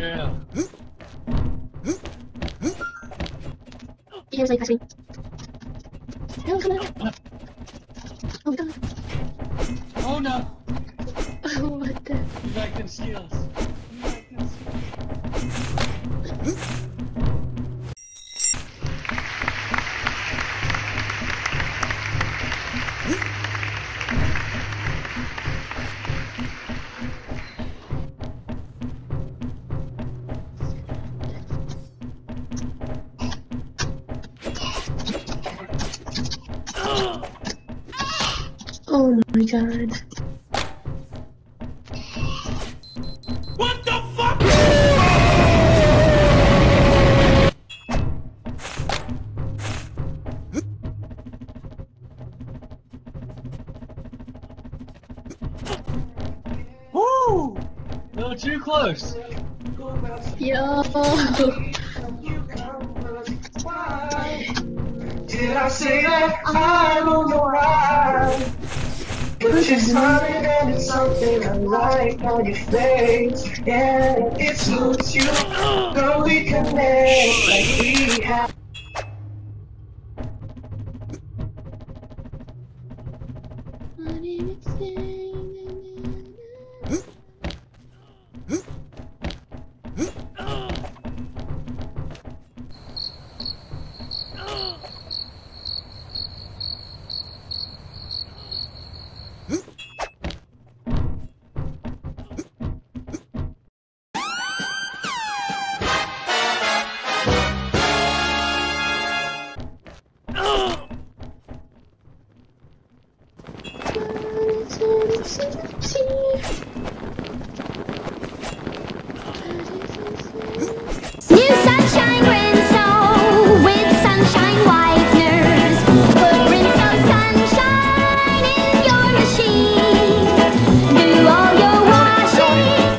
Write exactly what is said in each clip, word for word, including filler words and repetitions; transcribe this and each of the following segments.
Yeah. He was like, pass me. No, come on. Oh my god. Oh no! Oh, what the? You like them skills. You like them skills. Oh my god. What the fuck? Woo! A little too close. Yo. Did I say that? I don't know why. But you're smiling and it's something I like on your face. Yeah, it suits you. Girl, we connect like we have. New sunshine, rain, snow, with sunshine whiteners. Put rinse of sunshine in your machine. Do all your washing.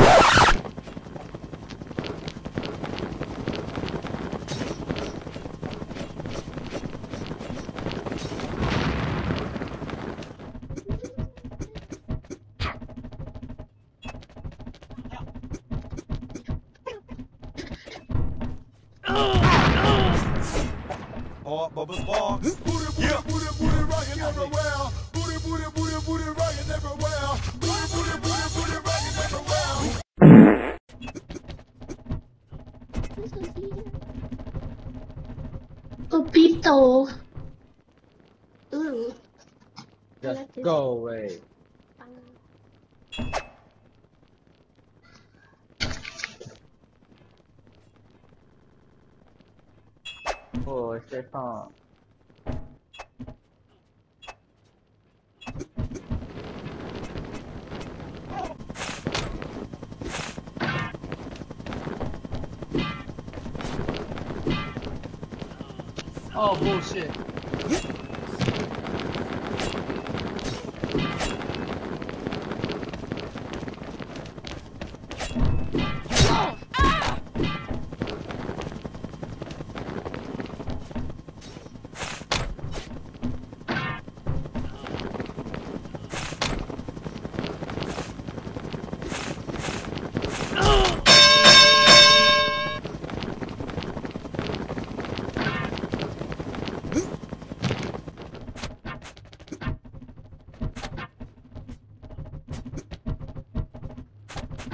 Oh, Bubba's ball. Booty, booty, booty, booty, rockin' everywhere. Booty, booty, booty, booty, rockin' everywhere. Booty, booty, booty, booty, rockin' everywhere. Obito. Ooh. Just go away. Oh, shit, huh? Oh, bullshit.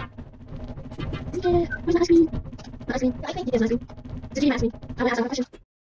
Yeah, where's my ice cream? My ice cream. I think he is my ice cream. Did you ask me? I want to ask him a question.